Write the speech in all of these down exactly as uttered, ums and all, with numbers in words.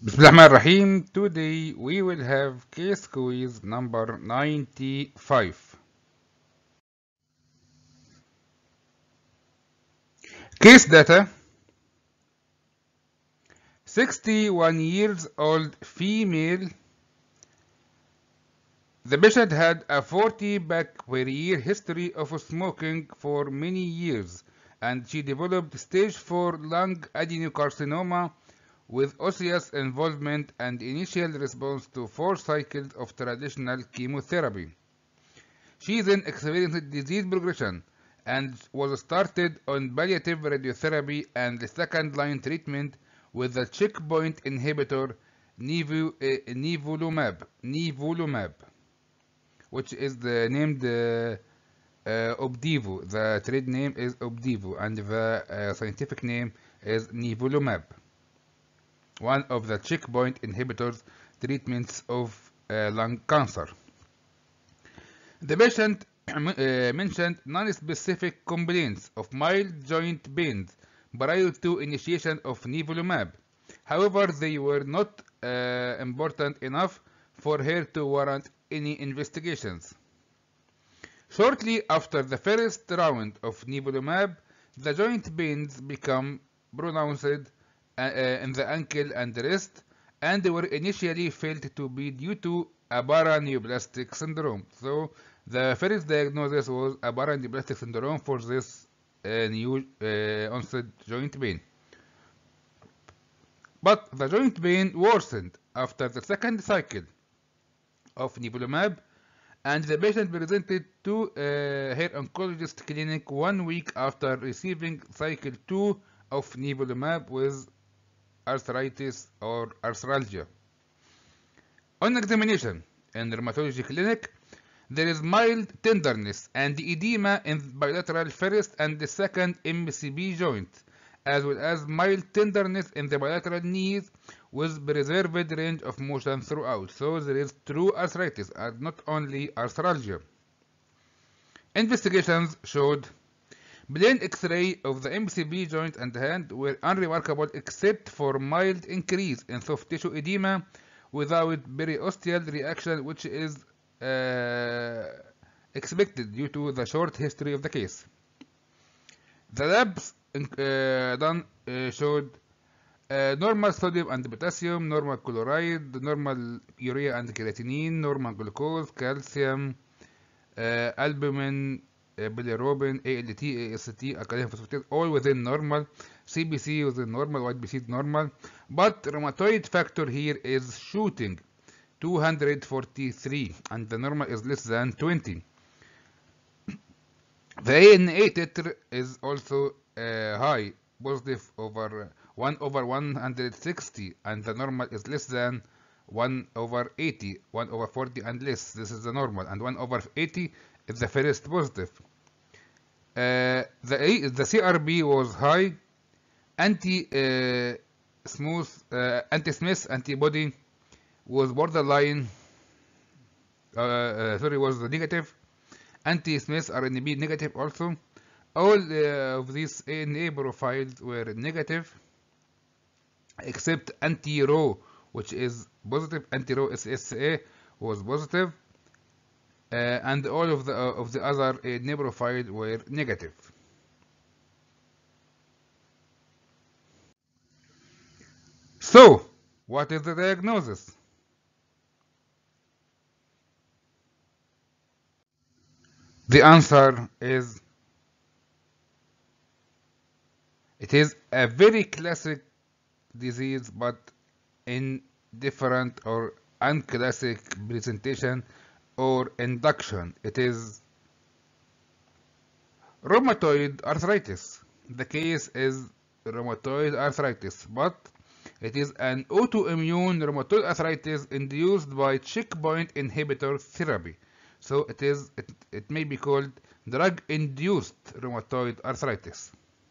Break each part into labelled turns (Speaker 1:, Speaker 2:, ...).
Speaker 1: Bismillahirrahmanirrahim. Today we will have case quiz number ninety-five. Case data: sixty-one years old female. The patient had a forty back per year history of smoking for many years, and she developed stage four lung adenocarcinoma with osseous involvement and initial response to four cycles of traditional chemotherapy. She then experienced disease progression and was started on palliative radiotherapy and second-line treatment with the checkpoint inhibitor nivu, uh, nivolumab, nivolumab, which is the named uh, uh, Opdivo. The trade name is Opdivo, and the uh, scientific name is nivolumab, one of the checkpoint inhibitors treatments of uh, lung cancer. The patient uh, mentioned non-specific complaints of mild joint pains prior to initiation of nivolumab. However, they were not uh, important enough for her to warrant any investigations. Shortly after the first round of nivolumab, the joint pains become pronounced uh, uh, in the ankle and wrist, and they were initially felt to be due to a paraneoplastic syndrome. So the first diagnosis was a paraneoplastic syndrome for this uh, new uh, onset joint pain. But the joint pain worsened after the second cycle of nivolumab, and the patient presented to uh, her oncologist clinic one week after receiving cycle two of nivolumab with arthritis or arthralgia. On examination in the rheumatology clinic, there is mild tenderness and edema in bilateral first and the second M C B joints, as well as mild tenderness in the bilateral knees with preserved range of motion throughout. So there is true arthritis and not only arthralgia. Investigations showed plain X-ray of the M C B joint and hand were unremarkable except for mild increase in soft tissue edema without periosteal reaction, which is uh, expected due to the short history of the case. The labs uh, done uh, showed uh, normal sodium and potassium, normal chloride, normal urea and creatinine, normal glucose, calcium, uh, albumin, uh, bilirubin, A L T, A S T, alkaline phosphatase, all within normal. C B C within normal, white B C normal. But rheumatoid factor here is shooting two hundred forty-three, and the normal is less than twenty. The A N A titer is also uh, high, positive over one over one hundred sixty, and the normal is less than one over eighty, one over forty and less. This is the normal, and one over eighty is the first positive. Uh, the, the C R B was high, anti uh, smooth, uh, anti-Smith antibody was borderline, uh, uh, sorry, was negative. Anti-Smith R N B negative also. All uh, of these A N A profiles were negative, except anti-Rho, which is positive. Anti-Rho S S A was positive, uh, and all of the uh, of the other A N A profiles were negative. So, what is the diagnosis? The answer is it is a very classic disease, but in different or unclassic presentation or induction. It is rheumatoid arthritis. The case is rheumatoid arthritis, but it is an autoimmune rheumatoid arthritis induced by checkpoint inhibitor therapy. So it is it, it may be called drug-induced rheumatoid arthritis.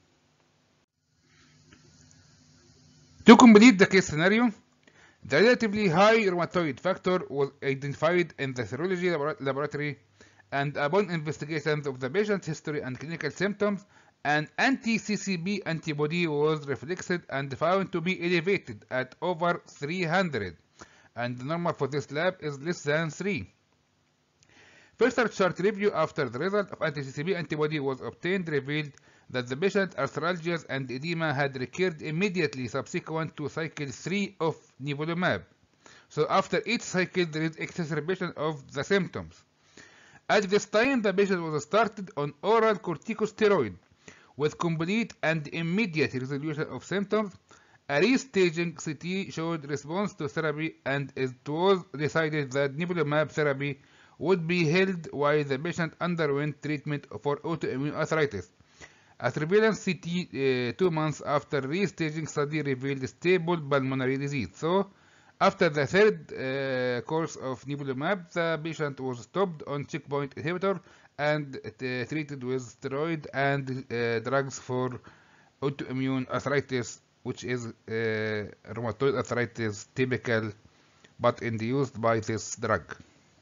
Speaker 1: To complete the case scenario, the relatively high rheumatoid factor was identified in the serology laboratory, and upon investigations of the patient's history and clinical symptoms An anti-C C B antibody was reflexed and found to be elevated at over three hundred, and the normal for this lab is less than three. Further chart review after the result of anti-C C B antibody was obtained revealed that the patient arthralgias and edema had recurred immediately subsequent to cycle three of nivolumab. So after each cycle there is exacerbation of the symptoms. At this time the patient was started on oral corticosteroid with complete and immediate resolution of symptoms. A restaging C T showed response to therapy, and it was decided that nivolumab therapy would be held while the patient underwent treatment for autoimmune arthritis. A surveillance C T uh, two months after restaging study revealed stable pulmonary disease. So, after the third uh, course of nivolumab, the patient was stopped on checkpoint inhibitor and uh, treated with steroid and uh, drugs for autoimmune arthritis, which is uh, rheumatoid arthritis typical but induced by this drug.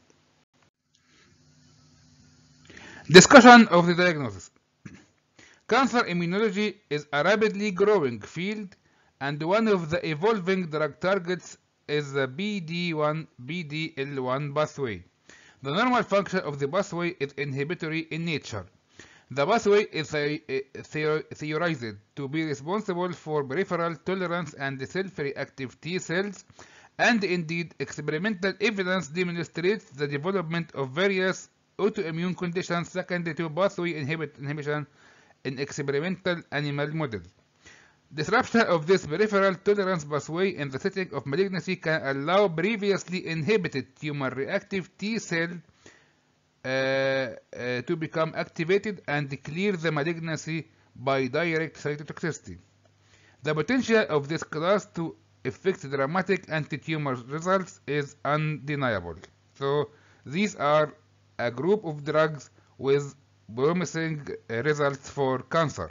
Speaker 1: Discussion of the diagnosis. Cancer immunology is a rapidly growing field, and one of the evolving drug targets is the B D one B D L one pathway. The normal function of the pathway is inhibitory in nature. The pathway is theorized to be responsible for peripheral tolerance and self-reactive T cells, and indeed experimental evidence demonstrates the development of various autoimmune conditions secondary to pathway inhibition in experimental animal models. Disruption of this peripheral tolerance pathway in the setting of malignancy can allow previously inhibited tumor-reactive T cell uh, uh, to become activated and clear the malignancy by direct cytotoxicity. The potential of this class to affect dramatic anti-tumor results is undeniable. So these are a group of drugs with promising results for cancer.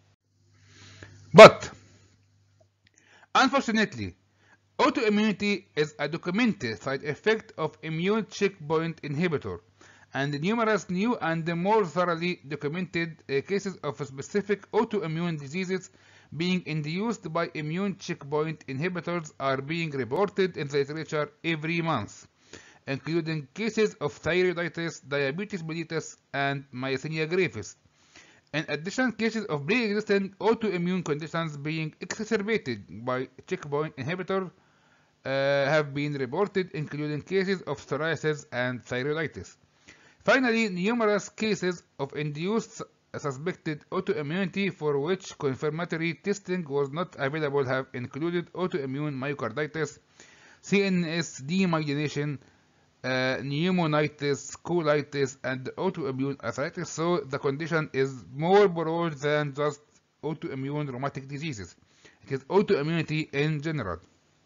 Speaker 1: But unfortunately, autoimmunity is a documented side effect of immune checkpoint inhibitor, and numerous new and more thoroughly documented uh, cases of specific autoimmune diseases being induced by immune checkpoint inhibitors are being reported in the literature every month, including cases of thyroiditis, diabetes mellitus, and myasthenia gravis. In addition, cases of pre-existing autoimmune conditions being exacerbated by checkpoint inhibitor uh, have been reported, including cases of psoriasis and thyroiditis. Finally, numerous cases of induced suspected autoimmunity for which confirmatory testing was not available have included autoimmune myocarditis, C N S demyelination, Uh, pneumonitis, colitis, and autoimmune arthritis. So the condition is more broad than just autoimmune rheumatic diseases. It is autoimmunity in general.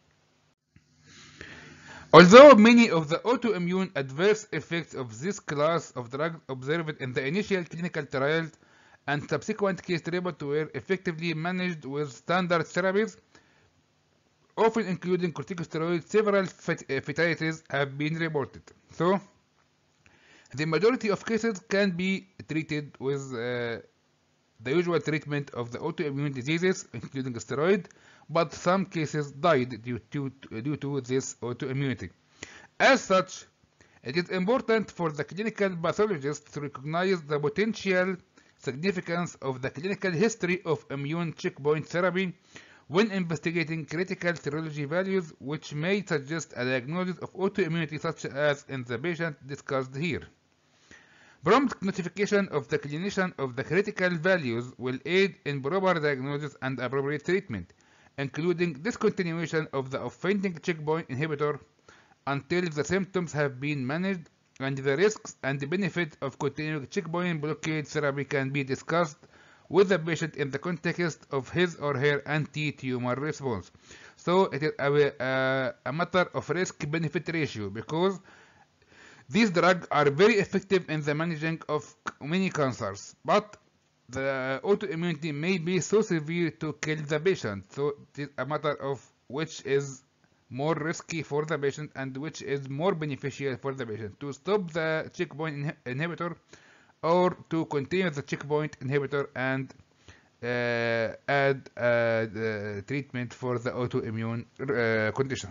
Speaker 1: Although many of the autoimmune adverse effects of this class of drugs observed in the initial clinical trials and subsequent case reports were effectively managed with standard therapies, often including corticosteroids, several fatalities have been reported. So, the majority of cases can be treated with uh, the usual treatment of the autoimmune diseases, including steroid, but some cases died due to, due to this autoimmunity. As such, it is important for the clinical pathologist to recognize the potential significance of the clinical history of immune checkpoint therapy when investigating critical serology values, which may suggest a diagnosis of autoimmunity such as in the patient discussed here. Prompt notification of the clinician of the critical values will aid in proper diagnosis and appropriate treatment, including discontinuation of the offending checkpoint inhibitor until the symptoms have been managed, and the risks and benefits of continuing checkpoint blockade therapy can be discussed with the patient in the context of his or her anti-tumor response. So it is a, a, a matter of risk-benefit ratio, because these drugs are very effective in the managing of many cancers, but the autoimmunity may be so severe to kill the patient. So it is a matter of which is more risky for the patient and which is more beneficial for the patient, to stop the checkpoint inhibitor or to continue the checkpoint inhibitor and uh, add a, uh, treatment for the autoimmune uh, condition.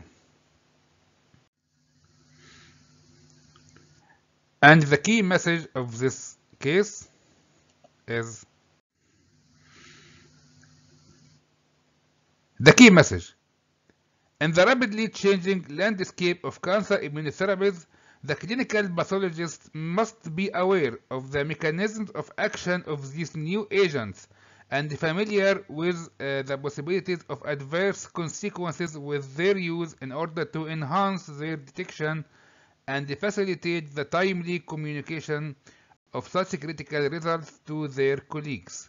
Speaker 1: And the key message of this case is the key message. In the rapidly changing landscape of cancer immunotherapies, the clinical pathologist must be aware of the mechanisms of action of these new agents and familiar with uh, the possibilities of adverse consequences with their use in order to enhance their detection and facilitate the timely communication of such critical results to their colleagues.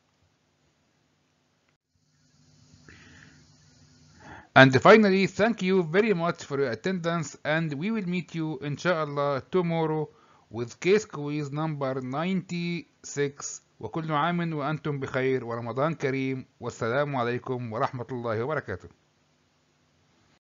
Speaker 1: And finally, thank you very much for your attendance, and we will meet you inshallah tomorrow with case quiz number ninety-six. وكل عام وأنتم بخير ورمضان كريم والسلام عليكم ورحمة الله وبركاته.